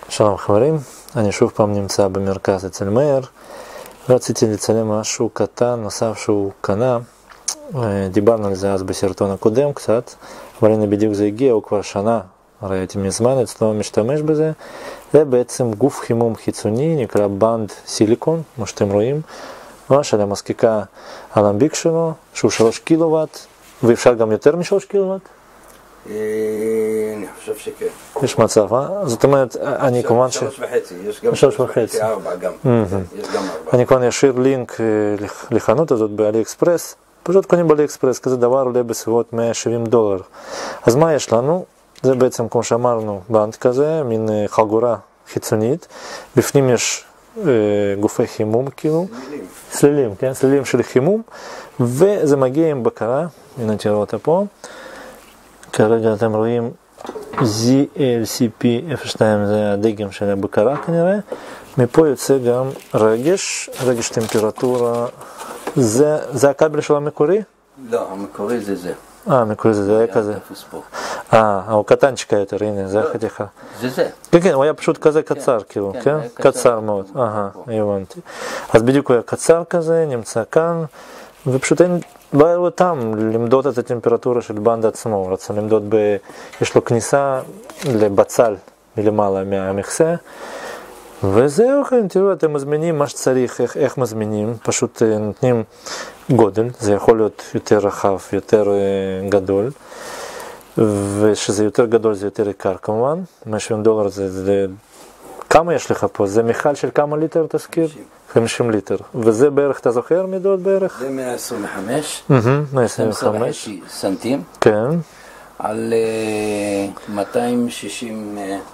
שלום חברים, אני שוב פעם נמצא במרכז אצל מאיר ורציתי לצלם משהו קטן נוסף שהוא קנה. דיברנו על זה אז בסרטון הקודם קצת, אבל הנה בדיוק זה הגיע, הוא כבר שנה, הרי הייתי מזמן אצלו משתמש בזה. זה בעצם גוף חימום חיצוני, נקרא בנד סיליקון, כמו שאתם רואים, ממש על המזקיקה הלמביק שלו, שהוא 3 קילוואט, ואפשר גם יותר מ3 קילוואט? אני חושב שכן. יש מצב, זאת אומרת, אני כמובן 3.5, יש גם 3.5, 4 גם. יש גם 4. אני כמובן אשאיר לינק לחנות הזאת באלי אקספרס, פשוט קונים באלי אקספרס, כזה דבר עולה בסביבות $170. אז מה יש לנו? זה בעצם, כמו שאמרנו, בנד כזה, מין חגורה חיצונית, בפנים יש גופי חימום כאילו, סלילים, כן? סלילים של חימום, וזה מגיע עם בקרה, הנה תראו אותה פה, כרגע אתם רואים ZLCP02, זה הדגם של הבקרה כנראה, מפה יוצא גם רגש טמפרטורה, זה הכבל של המקורי? לא, המקורי זה זה. המקורי זה היה כזה. הוא קטנצ'קה יותר, הנה, זה החתיכה. זה. כן, כן, הוא היה פשוט כזה קצר, כאילו, כן? קצר מאוד, הבנתי. אז בדיוק הוא היה קצר כזה, נמצא כאן, ופשוט לא היה לו טעם למדוד את הטמפרטורה של בנד עצמו, רצה למדוד, יש לו כניסה לבצל מלמעלה מהמכסה, וזהו, כן, תראו, אתם מזמינים מה שצריך, איך מזמינים, פשוט נותנים גודל, זה יכול להיות יותר רחב, יותר גדול, ושזה יותר גדול זה יותר יקר כמובן, $170 זה, כמה יש לך פה? זה מיכל של כמה ליטר תזכיר? 50 ליטר, וזה בערך, אתה זוכר מידות בערך? זה 125, 125 סנטים, כן, על 260,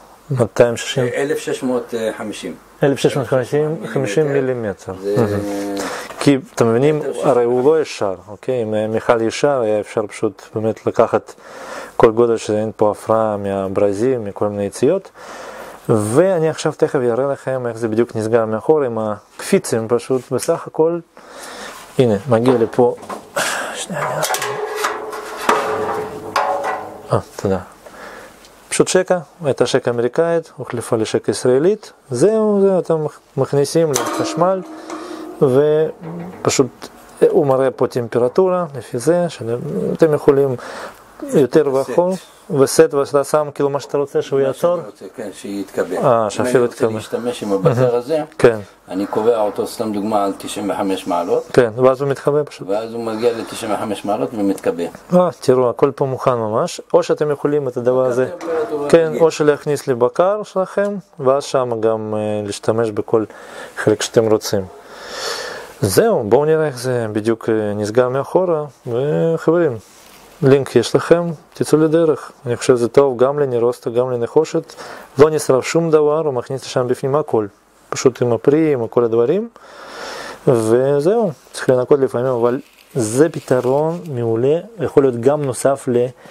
1650 50 מילימטר. כי אתם מבינים, הרי הוא לא ישר, אוקיי? אם מיכל ישר היה אפשר פשוט באמת לקחת כל גודל שאין פה הפרעה מהברזים, מכל מיני יציאות, ואני עכשיו תכף אראה לכם איך זה בדיוק נסגר מאחור עם הקפיצים פשוט, בסך הכל, הנה, מגיע לפה, שנייה, תודה. פשוט שקע, הייתה שקע אמריקאית, הוחלפה לשקע ישראלית, זהו, אתם מכניסים לחשמל, ופשוט הוא מראה פה טמפרטורה, לפי זה, שאתם יכולים יותר ואחור, וסט ואתה שם כאילו מה שאתה רוצה שהוא יעצור? כן, שיתקבל. שאפילו יתקבל. אם אני רוצה להשתמש עם הבזר הזה, אני קובע אותו, סתם דוגמה, על 95 מעלות. כן, ואז הוא מתחבא פשוט. ואז הוא מגיע ל-95 מעלות ומתקבע. תראו, הכל פה מוכן ממש. או שאתם יכולים את הדבר הזה, כן, או שלהכניס לבקר שלכם, ואז שם גם להשתמש בכל חלק שאתם רוצים. זהו, בואו נראה איך זה בדיוק נסגר מאחורה, וחברים, לינק יש לכם, תצאו לדרך. אני חושב שזה טוב גם לנירוסטה, גם לנחושת. לא נשרף שום דבר, הוא מכניס לשם בפנים הכל. פשוט עם הפרי, עם כל הדברים. וזהו, צריך לנקות לפעמים, אבל זה פתרון מעולה, יכול להיות גם נוסף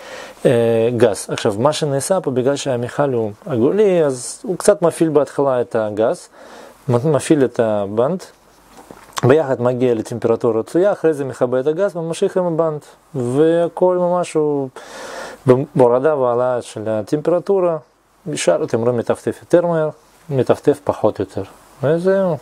לגז. עכשיו, מה שנעשה פה, בגלל שהמיכל הוא עגולי, אז הוא קצת מפעיל בהתחלה את הגז, מפעיל את הבנד, ביחד מגיע לטמפרטורה רצויה, אחרי זה מכבה את הגז וממשיך עם הבנד, והכל ממש הוא בהורדה והעלאה של הטמפרטורה, ישר אתם רואים מטפטף יותר מהר, מטפטף פחות יותר, וזהו.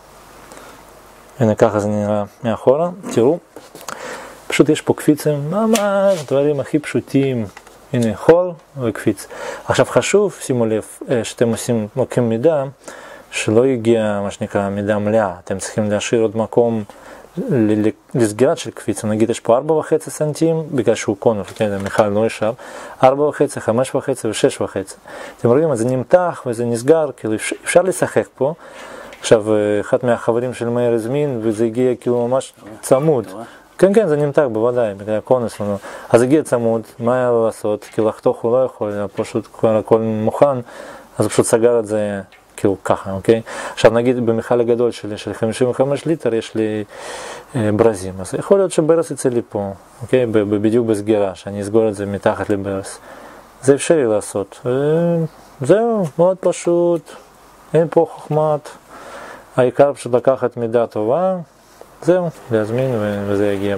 הנה ככה זה נראה מאחורה, תראו, פשוט יש פה קפיצים, ממש דברים הכי פשוטים, הנה חול וקפיץ. עכשיו חשוב, שימו לב, שאתם לוקחים מידה, שלא יגיע מה שנקרא מידה מלאה, אתם צריכים להשאיר עוד מקום לסגירת של קפיץ, נגיד יש פה 4.5 סנטים, בגלל שהוא קונוס, מיכל לא ישר, 4.5, 5.5 ו6.5. אתם רואים, אז זה נמתח וזה נסגר, כאילו אפשר לשחק פה. עכשיו, אחד מהחברים של מאיר הזמין, וזה הגיע כאילו ממש צמוד. כן, כן, זה נמתח בוודאי, בגלל הקונוס. אז הגיע צמוד, מה היה לו לעשות? כי לחתוך הוא לא יכול, פשוט כבר הכל מוכן, אז פשוט סגר את זה כאילו ככה, אוקיי? עכשיו נגיד במיכל הגדול שלי, של 55 ליטר, יש לי ברזים, אז יכול להיות שברס יצא לי פה, אוקיי? בדיוק בסגירה, שאני אסגור את זה מתחת לברס. זה אפשרי לעשות. זהו, מאוד פשוט, אין פה חוכמת, העיקר פשוט לקחת מידה טובה, זהו, להזמין וזה יגיע.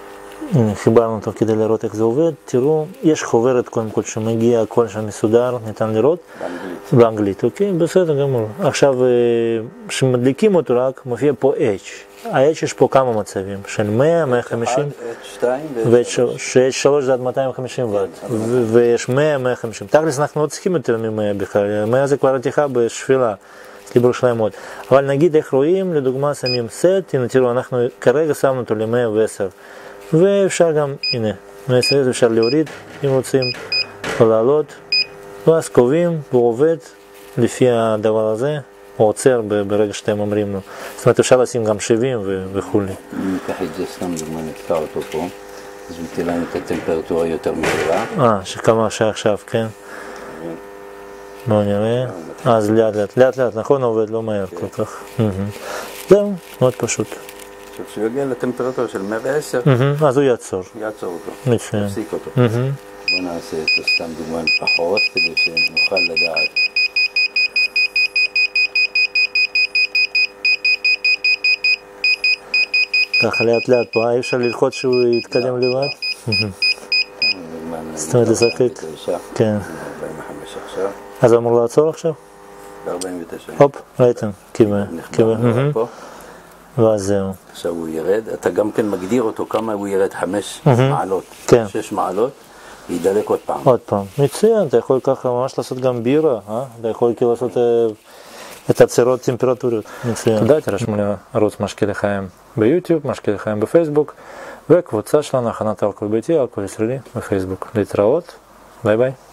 חיברנו אותו כדי לראות איך זה עובד. תראו, יש חוברת קודם כל שמגיע, הכל שם מסודר, ניתן לראות. באנגלית, אוקיי? בסדר גמור. עכשיו, כשמדליקים אותו רק, מופיע פה H. ה-H יש פה כמה מצבים, של 100, 150, ו-H3 זה עד 250 וואט, ויש 100, 150. תכלס אנחנו לא צריכים יותר מ-100 בכלל, 100 זה כבר רתיחה בשפילה, אצלי בירושלים מאוד. אבל נגיד איך רואים, לדוגמה שמים סט, הנה תראו, אנחנו כרגע שמנו אותו ל-110, ואפשר גם, הנה, 110 אפשר להוריד, אם רוצים, או לעלות, ואז קובעים, והוא עובד לפי הדבר הזה. הוא עוצר ברגע שאתם אומרים לו. זאת אומרת, אפשר לשים גם 70 וכו'. אם ניקח את זה סתם דוגמה, נתקע אותו פה, אז הוא ייתן לנו את הטמפרטורה יותר מהירה. שכמה שעכשיו, כן. בואו נראה. אז לאט, נכון? עובד לא מהר כל כך. זהו, מאוד פשוט. עכשיו, כשהוא יגיע לטמפרטורה של 110, אז הוא יעצור. יעצור אותו. מצוין. יפסיק אותו. בואו נעשה את סתם דוגמה פחות, כדי שנוכל לדעת. ככה לאט פה, אי אפשר ללחוץ שהוא יתקדם לבד? זאת אומרת לזקק? כן. 45 עכשיו. אז הוא אמור לעצור עכשיו? ב-49. הופ, ראיתם, קיבל. ואז זהו. עכשיו הוא ירד, אתה גם כן מגדיר אותו כמה הוא ירד, 5 מעלות, 6 מעלות, ידלק עוד פעם. עוד פעם, מצוין, אתה יכול ככה ממש לעשות גם בירה, אתה יכול כאילו לעשות את עצירות טמפרטוריות. מצוין. תודה, תרשמו לערוץ משקה לחיים ביוטיוב, משקה לחיים בפייסבוק, וקבוצה שלנו, הכנת אלכוהול ביתי, אלכוהול ישראלי בפייסבוק. להתראות, ביי ביי.